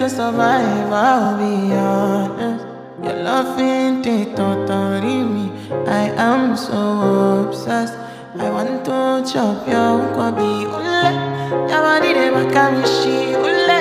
to survive, I'll be honest. Your love ain't it, totally me. I am so obsessed. I want to chop your kwabi ule. Your body de makamishi ule.